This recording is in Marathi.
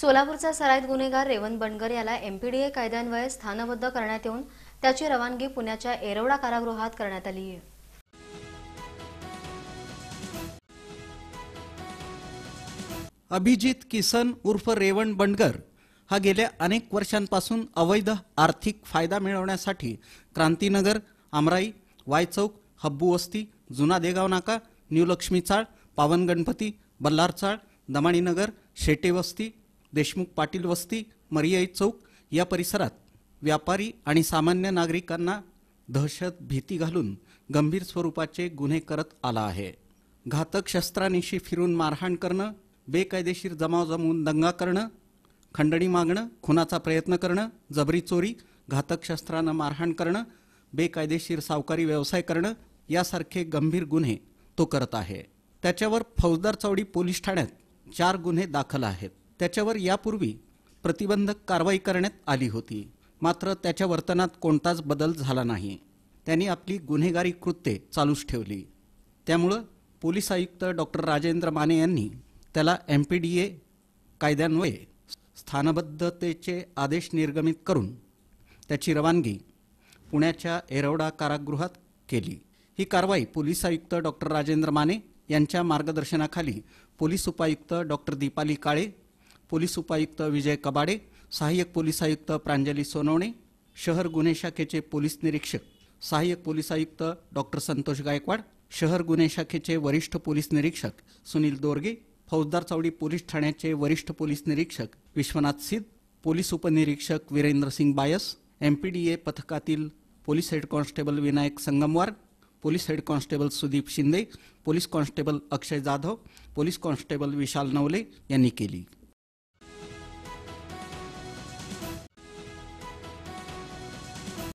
सोलापूरचा सराईत गुन्हेगार रेवंत बंडगर याला एमपीडीए कायद्यान्वये स्थानबद्ध करण्यात येऊन त्याची रवानगी पुण्याच्या येरवडा कारागृहात करण्यात आली आहे। अभिजित किसन उर्फ रेवंत बंडगर हा गेल्या अनेक वर्षांपासून अवैध आर्थिक फायदा मिळवण्यासाठी क्रांतीनगर, आमराई, वाय चौक, हब्बू वस्ती, जुना देगाव नाका, न्यू लक्ष्मी चाळ, पावन गणपती, बल्लार चाळ, दमाणीनगर, शेटे वस्ती, देशमुख पाटील वस्ती, मरियाई चौक या परिसरात व्यापारी आणि सामान्य नागरिकांना दहशत भीती घालून गंभीर स्वरूपाचे गुन्हे करत आला आहे। घातक शस्त्रानिशी फिरून मारहाण करणं, बेकायदेशीर जमाव जमवून दंगा करणं, खंडणी मागणं, खुनाचा प्रयत्न करणं, जबरी चोरी, घातक शस्त्रानं मारहाण करणं, बेकायदेशीर सावकारी व्यवसाय करणं यासारखे गंभीर गुन्हे तो करत आहे। त्याच्यावर फौजदार चौडी पोलीस ठाण्यात 4 गुन्हे दाखल आहेत। त्याच्यावर यापूर्वी प्रतिबंधक कारवाई करण्यात आली होती, मात्र त्याच्या वर्तनात कोणताच बदल झाला नाही। त्यांनी आपली गुन्हेगारी कृत्ये चालूच ठेवली। त्यामुळे पोलीस आयुक्त डॉक्टर राजेंद्र माने यांनी त्याला एमपीडीए कायद्यान्वये स्थानबद्धतेचे आदेश निर्गमित करून त्याची रवानगी पुण्याच्या येरवडा कारागृहात केली। ही कारवाई पोलीस आयुक्त डॉक्टर राजेंद्र माने यांच्या मार्गदर्शनाखाली पोलीस उपायुक्त डॉक्टर दीपाली काळे, पोलीस उपायुक्त विजय कबाडे, सहाय्यक पोलीस आयुक्त प्रांजली सोनवणे, शहर गुन्हे शाखेचे पोलीस निरीक्षक सहाय्यक पोलीस आयुक्त डॉक्टर संतोष गायकवाड, शहर गुन्हे शाखेचे वरिष्ठ पोलीस निरीक्षक सुनील दोरगे, फौजदार चौडी पोलीस ठाण्याचे वरिष्ठ पोलीस निरीक्षक विश्वनाथ सिद्ध, पोलीस उपनिरीक्षक वीरेंद्र सिंग बायस, एमपीडीए पथकातील police head constable Vinayak Sangamwar, police head constable Sudeep Shinde, police constable Akshay Jadhav, police constable Vishal Navale यांनी केली।